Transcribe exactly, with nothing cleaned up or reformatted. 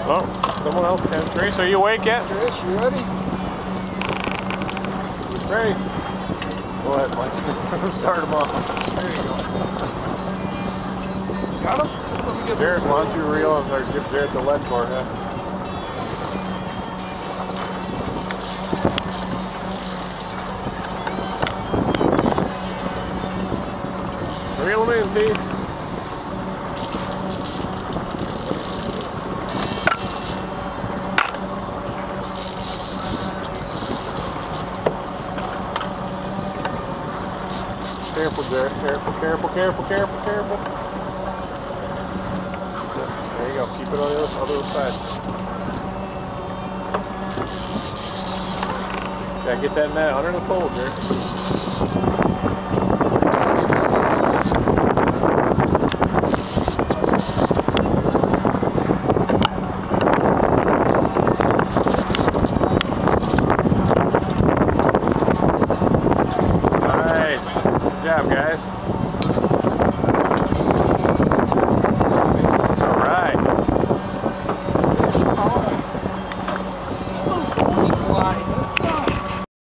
Oh, someone else can. Trace, are you awake yet? Trace, you ready? Ready. Go ahead, Mike. Start them off. There you go. Got him? Let me get Jared, why don't you reel and start give Jared the lead for it, huh? Reel them in, T. Careful, Jared. Careful, careful, careful, careful, careful. There you go. Keep it on the other, other side. Yeah, get that net under the pole, Jared.